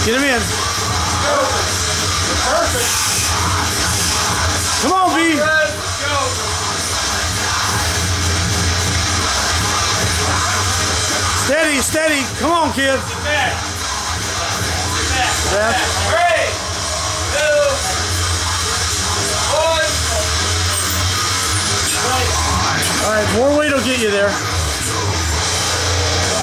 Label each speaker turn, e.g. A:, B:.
A: Get him in.
B: Perfect.
A: Come on, B.
B: Let's go.
A: Steady, steady. Come on, kid.
B: Back.
A: Back.
B: 3, 2, 1.
A: All right, more weight will get you there.